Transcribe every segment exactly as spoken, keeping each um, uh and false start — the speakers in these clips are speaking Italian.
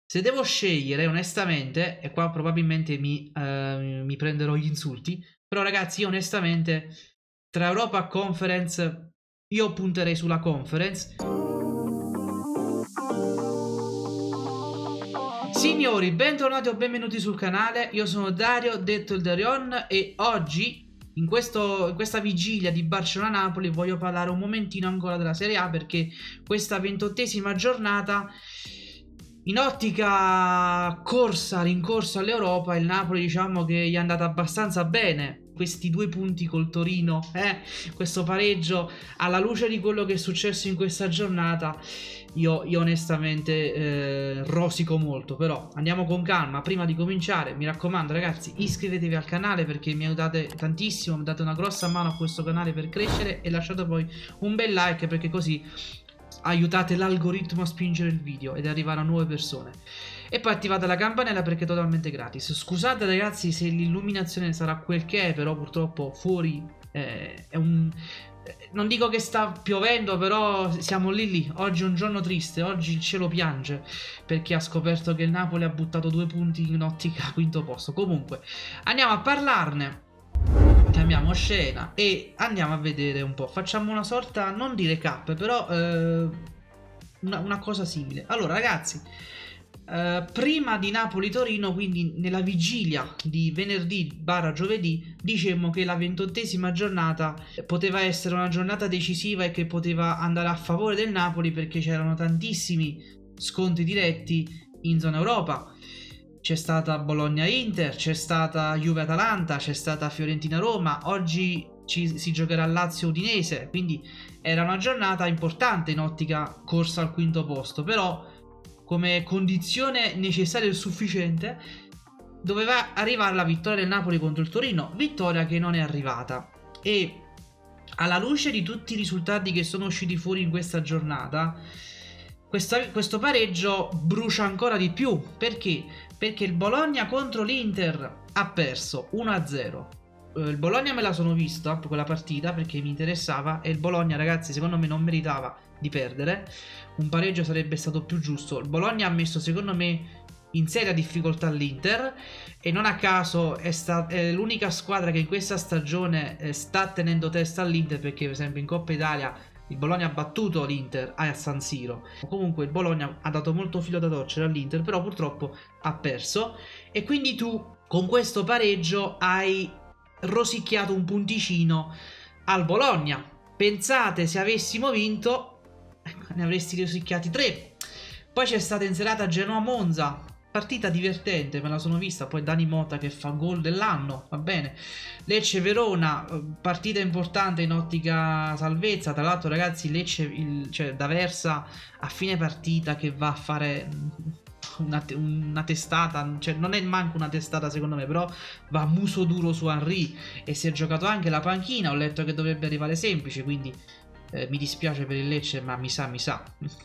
Se devo scegliere, onestamente, e qua probabilmente mi, eh, mi prenderò gli insulti, però ragazzi, io onestamente, tra Europa Conference, io punterei sulla Conference. Signori, bentornati o benvenuti sul canale, io sono Dario, detto il Darion, e oggi, in, questo, in questa vigilia di Barcellona-Napoli, voglio parlare un momentino ancora della Serie A, perché questa ventottesima giornata, in ottica corsa, rincorsa all'Europa, il Napoli diciamo che gli è andata abbastanza bene. Questi due punti col Torino, eh, questo pareggio, alla luce di quello che è successo in questa giornata, io, io onestamente eh, rosico molto. Però andiamo con calma. Prima di cominciare, mi raccomando ragazzi, iscrivetevi al canale perché mi aiutate tantissimo, mi date una grossa mano a questo canale per crescere, e lasciate poi un bel like perché così aiutate l'algoritmo a spingere il video ed arrivare a nuove persone. E poi attivate la campanella perché è totalmente gratis. Scusate ragazzi se l'illuminazione sarà quel che è, però purtroppo fuori eh, è un... non dico che sta piovendo, però siamo lì lì. Oggi è un giorno triste, oggi il cielo piange perché ha scoperto che il Napoli ha buttato due punti in ottica quinto posto. Comunque andiamo a parlarne, cambiamo scena e andiamo a vedere un po'. Facciamo una sorta, non di recap, però eh, una, una cosa simile. Allora ragazzi, eh, prima di Napoli-Torino, quindi nella vigilia di venerdì barra giovedì, dicemmo che la ventottesima giornata poteva essere una giornata decisiva e che poteva andare a favore del Napoli perché c'erano tantissimi scontri diretti in zona Europa. C'è stata Bologna-Inter, c'è stata Juve-Atalanta, c'è stata Fiorentina-Roma, oggi ci, si giocherà Lazio-Udinese, quindi era una giornata importante in ottica corsa al quinto posto, però come condizione necessaria e sufficiente doveva arrivare la vittoria del Napoli contro il Torino, vittoria che non è arrivata. E alla luce di tutti i risultati che sono usciti fuori in questa giornata, questa, questo pareggio brucia ancora di più. Perché? Perché il Bologna contro l'Inter ha perso uno a zero. Il Bologna me la sono vista quella partita perché mi interessava, e il Bologna ragazzi secondo me non meritava di perdere. Un pareggio sarebbe stato più giusto. Il Bologna ha messo secondo me in seria difficoltà l'Inter, e non a caso è, è l'unica squadra che in questa stagione eh, sta tenendo testa all'Inter, perché per esempio in Coppa Italia il Bologna ha battuto l'Inter a San Siro. Comunque il Bologna ha dato molto filo da torcere all'Inter, però purtroppo ha perso, e quindi tu con questo pareggio hai rosicchiato un punticino al Bologna. Pensate, se avessimo vinto ne avresti rosicchiati tre. Poi c'è stata in serata Genoa-Monza, partita divertente, me la sono vista. Poi Dani Mota che fa gol dell'anno, va bene. Lecce-Verona, partita importante in ottica salvezza. Tra l'altro ragazzi Lecce, il, cioè D'Aversa a fine partita che va a fare una, una testata, cioè non è manco una testata secondo me, però va a muso duro su Henry, e si è giocato anche la panchina. Ho letto che dovrebbe arrivare semplice, quindi eh, mi dispiace per il Lecce, ma mi sa, mi sa.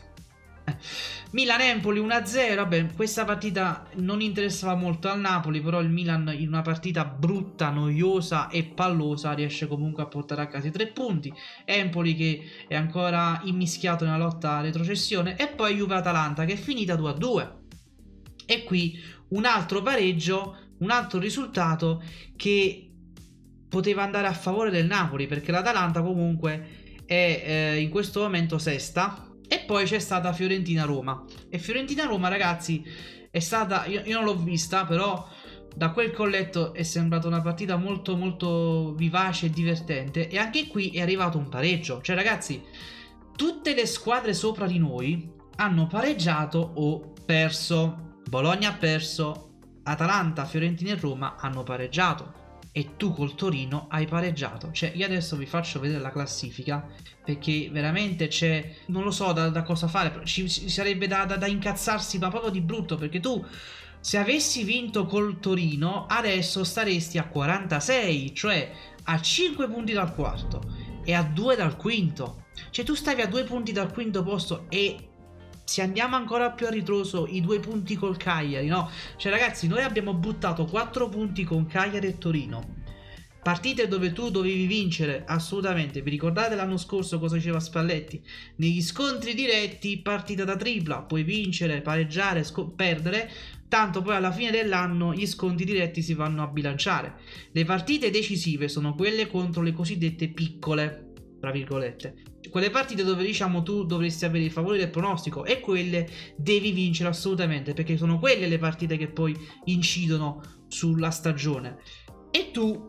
Milan-Empoli uno a zero. Vabbè, questa partita non interessava molto al Napoli, però il Milan in una partita brutta, noiosa e pallosa riesce comunque a portare a casa i tre punti. Empoli che è ancora immischiato nella lotta alla retrocessione, e poi Juve-Atalanta che è finita due a due. E qui un altro pareggio, un altro risultato che poteva andare a favore del Napoli, perché l'Atalanta comunque è eh, in questo momento sesta. E poi c'è stata Fiorentina-Roma, e Fiorentina-Roma ragazzi è stata, io, io non l'ho vista, però da quel che ho letto è sembrata una partita molto molto vivace e divertente, e anche qui è arrivato un pareggio. Cioè ragazzi, tutte le squadre sopra di noi hanno pareggiato o perso. Bologna ha perso, Atalanta, Fiorentina e Roma hanno pareggiato, e tu col Torino hai pareggiato. Cioè io adesso vi faccio vedere la classifica, perché veramente c'è, non lo so da, da cosa fare, ci, ci sarebbe da, da, da incazzarsi, ma proprio di brutto, perché tu se avessi vinto col Torino adesso staresti a quarantasei, cioè a cinque punti dal quarto e a due dal quinto. Cioè tu stavi a due punti dal quinto posto, e se andiamo ancora più a ritroso, i due punti col Cagliari, no? Cioè ragazzi, noi abbiamo buttato quattro punti con Cagliari e Torino, partite dove tu dovevi vincere assolutamente. Vi ricordate l'anno scorso cosa diceva Spalletti? Negli scontri diretti, partita da tripla, puoi vincere, pareggiare, perdere, tanto poi alla fine dell'anno gli scontri diretti si vanno a bilanciare. Le partite decisive sono quelle contro le cosiddette piccole, tra virgolette, quelle partite dove diciamo tu dovresti avere il favore del pronostico, e quelle devi vincere assolutamente, perché sono quelle le partite che poi incidono sulla stagione. E tu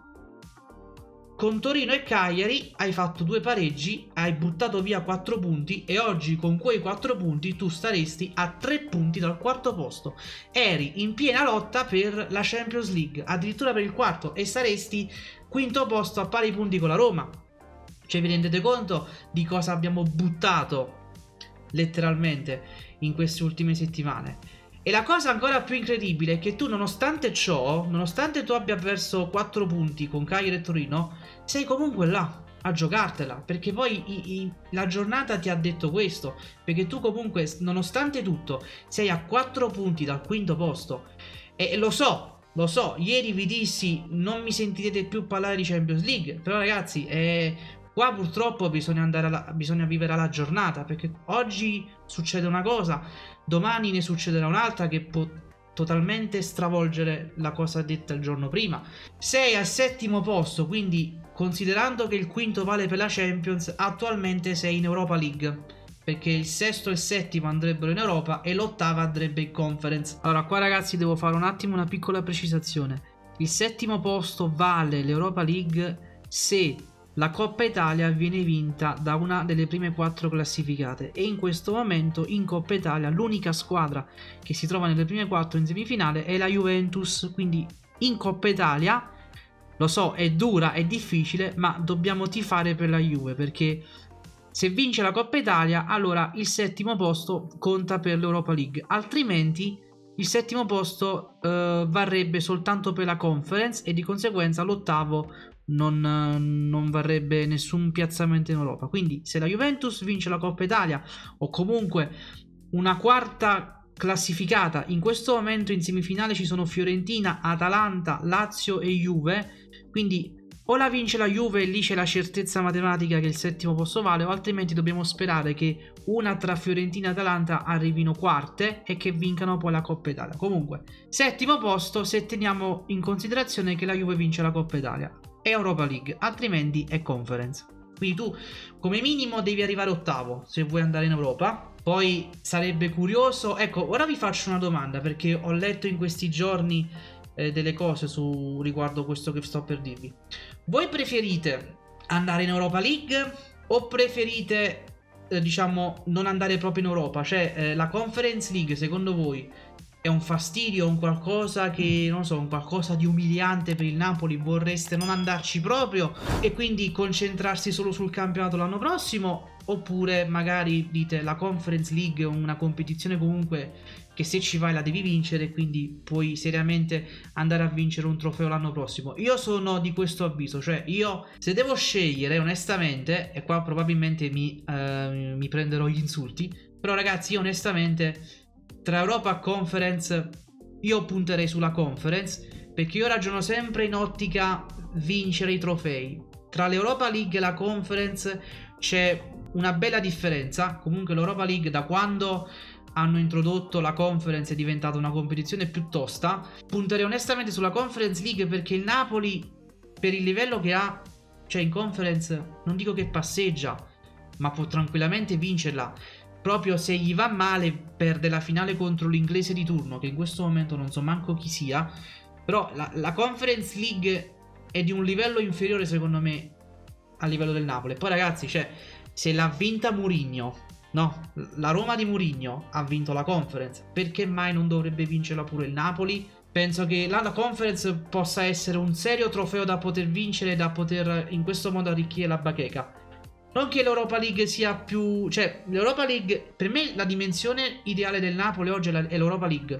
con Torino e Cagliari hai fatto due pareggi, hai buttato via quattro punti, e oggi con quei quattro punti tu staresti a tre punti dal quarto posto. Eri in piena lotta per la Champions League, addirittura per il quarto, e saresti quinto posto a pari punti con la Roma. Cioè, vi rendete conto di cosa abbiamo buttato letteralmente in queste ultime settimane? E la cosa ancora più incredibile è che tu, nonostante ciò, nonostante tu abbia perso quattro punti con Cagliari e Torino, sei comunque là a giocartela, perché poi i, i, la giornata ti ha detto questo, perché tu comunque, nonostante tutto, sei a quattro punti dal quinto posto. E, e lo so, lo so, ieri vi dissi non mi sentirete più parlare di Champions League, però ragazzi, è... qua purtroppo bisogna andare alla, bisogna vivere alla giornata, perché oggi succede una cosa, domani ne succederà un'altra che può totalmente stravolgere la cosa detta il giorno prima. Sei al settimo posto, quindi considerando che il quinto vale per la Champions, attualmente sei in Europa League, perché il sesto e il settimo andrebbero in Europa e l'ottava andrebbe in Conference. Allora qua ragazzi devo fare un attimo una piccola precisazione. Il settimo posto vale l'Europa League se la Coppa Italia viene vinta da una delle prime quattro classificate, e in questo momento in Coppa Italia l'unica squadra che si trova nelle prime quattro in semifinale è la Juventus. Quindi in Coppa Italia, lo so, è dura, è difficile, ma dobbiamo tifare per la Juve, perché se vince la Coppa Italia allora il settimo posto conta per l'Europa League, altrimenti il settimo posto eh, varrebbe soltanto per la Conference, e di conseguenza l'ottavo Non, non varrebbe nessun piazzamento in Europa. Quindi se la Juventus vince la Coppa Italia, o comunque una quarta classificata, in questo momento in semifinale ci sono Fiorentina, Atalanta, Lazio e Juve, quindi o la vince la Juve e lì c'è la certezza matematica che il settimo posto vale, o altrimenti dobbiamo sperare che una tra Fiorentina e Atalanta arrivino quarte e che vincano poi la Coppa Italia. Comunque settimo posto se teniamo in considerazione che la Juve vince la Coppa Italia, è Europa League, altrimenti è Conference. Quindi tu come minimo devi arrivare ottavo se vuoi andare in Europa. Poi sarebbe curioso, ecco, ora vi faccio una domanda, perché ho letto in questi giorni eh, delle cose su riguardo questo che sto per dirvi. Voi preferite andare in Europa League o preferite eh, diciamo non andare proprio in Europa? Cioè eh, la Conference League secondo voi è un fastidio, un qualcosa che, non so, un qualcosa di umiliante per il Napoli, vorreste non andarci proprio e quindi concentrarsi solo sul campionato l'anno prossimo? Oppure magari dite la Conference League è una competizione comunque che se ci vai la devi vincere, quindi puoi seriamente andare a vincere un trofeo l'anno prossimo. Io sono di questo avviso, cioè io se devo scegliere onestamente, e qua probabilmente mi, eh, mi prenderò gli insulti, però ragazzi io onestamente tra Europa e Conference io punterei sulla Conference, perché io ragiono sempre in ottica vincere i trofei. Tra l'Europa League e la Conference c'è una bella differenza. Comunque l'Europa League da quando hanno introdotto la Conference è diventata una competizione più tosta. Punterei onestamente sulla Conference League perché il Napoli, per il livello che ha, cioè in Conference non dico che passeggia, ma può tranquillamente vincerla. Proprio se gli va male perde la finale contro l'inglese di turno, che in questo momento non so manco chi sia. Però la, la Conference League è di un livello inferiore secondo me al livello del Napoli. Poi ragazzi, cioè, se l'ha vinta Mourinho, no, la Roma di Mourinho ha vinto la Conference, perché mai non dovrebbe vincerla pure il Napoli? Penso che la, la Conference possa essere un serio trofeo da poter vincere, da poter in questo modo arricchire la bacheca. Non che l'Europa League sia più... cioè, l'Europa League, per me la dimensione ideale del Napoli oggi è l'Europa League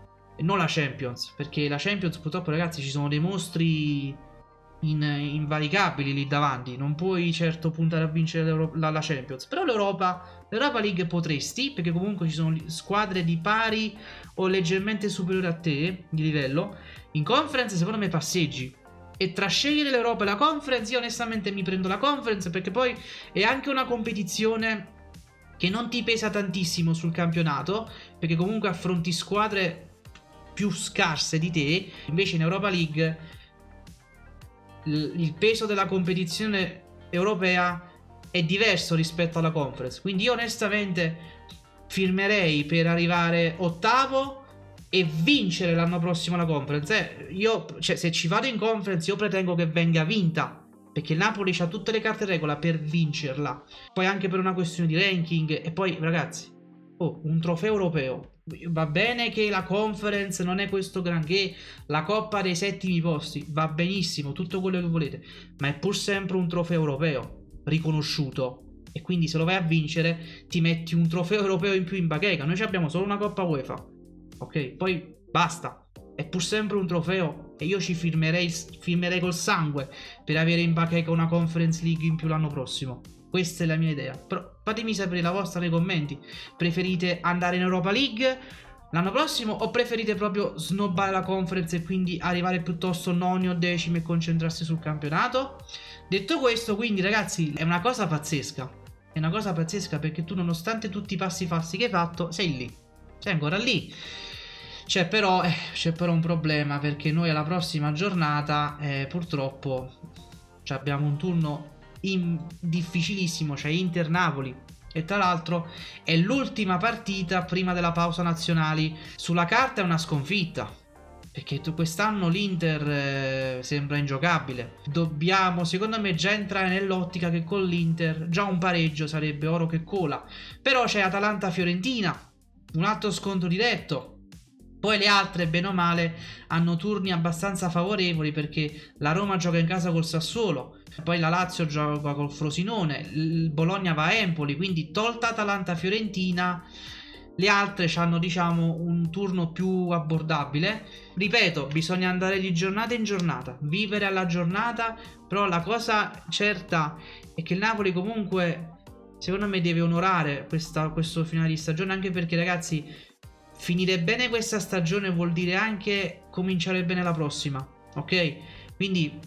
e non la Champions, perché la Champions purtroppo ragazzi ci sono dei mostri in, invalicabili lì davanti, non puoi certo puntare a vincere la, la Champions. Però l'Europa l'Europa League potresti, perché comunque ci sono squadre di pari o leggermente superiori a te di livello. In Conference secondo me passeggi, E tra scegliere l'Europa e la Conference, io onestamente mi prendo la Conference, perché poi è anche una competizione che non ti pesa tantissimo sul campionato, perché comunque affronti squadre più scarse di te. Invece in Europa League il peso della competizione europea è diverso rispetto alla Conference. Quindi io onestamente firmerei per arrivare ottavo e vincere l'anno prossimo la Conference. Eh, io, cioè, se ci vado in Conference, io pretendo che venga vinta, perché il Napoli ha tutte le carte in regola per vincerla. Poi anche per una questione di ranking. E poi, ragazzi, oh, un trofeo europeo. Va bene che la Conference non è questo granché, la Coppa dei settimi posti, va benissimo, tutto quello che volete, ma è pur sempre un trofeo europeo riconosciuto. E quindi se lo vai a vincere ti metti un trofeo europeo in più in bacheca. Noi abbiamo solo una Coppa UEFA, ok? Poi basta. È pur sempre un trofeo e io ci firmerei, firmerei col sangue per avere in bacheca una Conference League in più l'anno prossimo. Questa è la mia idea. Però fatemi sapere la vostra nei commenti. Preferite andare in Europa League l'anno prossimo o preferite proprio snobbare la Conference e quindi arrivare piuttosto noni o decimi e concentrarsi sul campionato? Detto questo, quindi ragazzi, è una cosa pazzesca. È una cosa pazzesca perché tu, nonostante tutti i passi falsi che hai fatto, sei lì. Sei ancora lì. C'è però, eh, c'è però un problema, perché noi alla prossima giornata eh, purtroppo abbiamo un turno in difficilissimo, cioè Inter-Napoli, e tra l'altro è l'ultima partita prima della pausa nazionali. Sulla carta è una sconfitta, perché quest'anno l'Inter eh, sembra ingiocabile. Dobbiamo, secondo me, già entrare nell'ottica che con l'Inter già un pareggio sarebbe oro che cola. Però c'è Atalanta-Fiorentina, un altro scontro diretto. Poi le altre, bene o male, hanno turni abbastanza favorevoli, perché la Roma gioca in casa col Sassuolo, poi la Lazio gioca col Frosinone, il Bologna va a Empoli, quindi tolta Atalanta-Fiorentina, le altre hanno, diciamo, un turno più abbordabile. Ripeto, bisogna andare di giornata in giornata, vivere alla giornata, però la cosa certa è che il Napoli comunque, secondo me, deve onorare questa, questo finale di stagione, anche perché, ragazzi, finire bene questa stagione vuol dire anche cominciare bene la prossima, ok? Quindi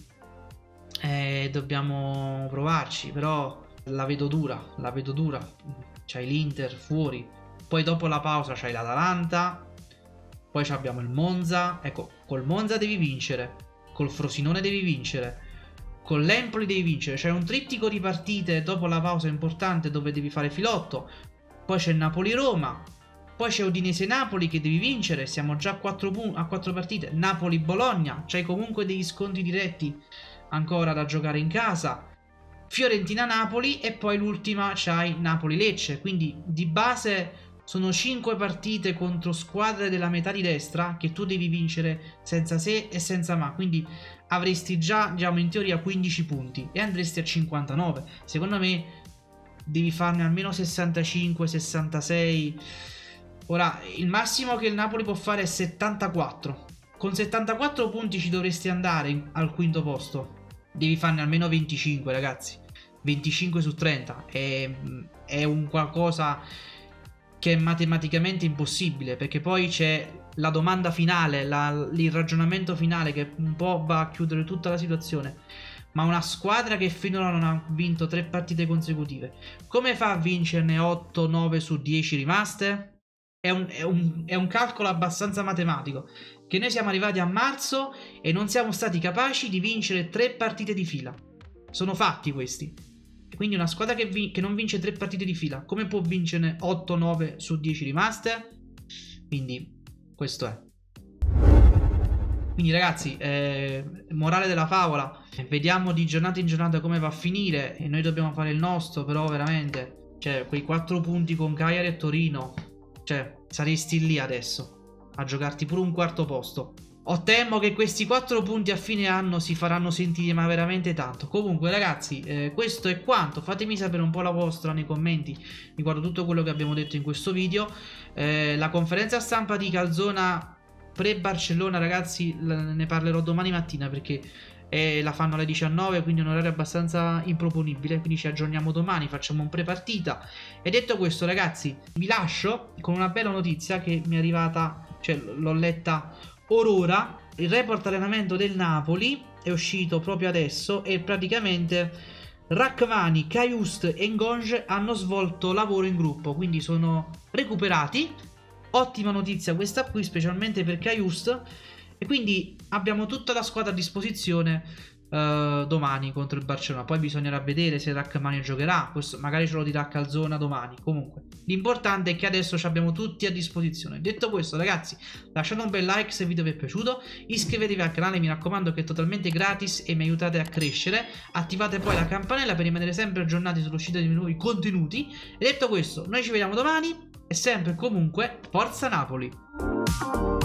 eh, dobbiamo provarci, però la vedo dura, la vedo dura. C'hai l'Inter fuori, poi dopo la pausa c'hai l'Atalanta, poi abbiamo il Monza. Ecco, col Monza devi vincere, col Frosinone devi vincere, con l'Empoli devi vincere. C'è un trittico di partite dopo la pausa importante dove devi fare filotto. Poi c'è Napoli-Roma, poi c'è Udinese-Napoli che devi vincere, siamo già a quattro, a quattro partite. Napoli-Bologna, c'hai comunque degli scontri diretti ancora da giocare in casa. Fiorentina-Napoli e poi l'ultima c'hai Napoli-Lecce. Quindi di base sono cinque partite contro squadre della metà di destra che tu devi vincere senza se e senza ma. Quindi avresti già, diciamo, in teoria quindici punti e andresti a cinquantanove. Secondo me devi farne almeno sessantacinque sessantasei. Ora, il massimo che il Napoli può fare è settantaquattro. Con settantaquattro punti ci dovresti andare al quinto posto. Devi farne almeno venticinque, ragazzi. venticinque su trenta. È, è un qualcosa che è matematicamente impossibile, perché poi c'è la domanda finale, la, il ragionamento finale che un po' va a chiudere tutta la situazione. Ma una squadra che finora non ha vinto tre partite consecutive, come fa a vincerne otto nove su dieci rimaste? È un, è, un, è un calcolo abbastanza matematico, che noi siamo arrivati a marzo e non siamo stati capaci di vincere tre partite di fila. Sono fatti questi. Quindi una squadra che, che non vince tre partite di fila, come può vincerne otto nove su dieci rimaste? Quindi questo è. Quindi ragazzi, eh, morale della favola, vediamo di giornata in giornata come va a finire, e noi dobbiamo fare il nostro. Però veramente, cioè, quei quattro punti con Cagliari e Torino, cioè, saresti lì adesso a giocarti pure un quarto posto. Ho temo che questi quattro punti a fine anno si faranno sentire, ma veramente tanto. Comunque ragazzi, eh, questo è quanto. Fatemi sapere un po' la vostra nei commenti riguardo tutto quello che abbiamo detto in questo video. eh, La conferenza stampa di Calzona pre-Barcellona, ragazzi, ne parlerò domani mattina, perché eh, la fanno alle diciannove, quindi un orario abbastanza improponibile. Quindi ci aggiorniamo domani, facciamo un pre-partita. E detto questo, ragazzi, vi lascio con una bella notizia che mi è arrivata, cioè l'ho letta orora. Il report allenamento del Napoli è uscito proprio adesso e praticamente Rachmani, Cajuste e Ngonge hanno svolto lavoro in gruppo, quindi sono recuperati. Ottima notizia questa qui, specialmente per Cajuste, e quindi abbiamo tutta la squadra a disposizione uh, domani contro il Barcellona. Poi bisognerà vedere se Rachmani giocherà, questo magari ce lo dirà Calzona domani. Comunque l'importante è che adesso ci abbiamo tutti a disposizione. Detto questo, ragazzi, lasciate un bel like se il video vi è piaciuto, iscrivetevi al canale, mi raccomando, che è totalmente gratis e mi aiutate a crescere. Attivate poi la campanella per rimanere sempre aggiornati sull'uscita di nuovi contenuti. E detto questo, noi ci vediamo domani e sempre e comunque Forza Napoli!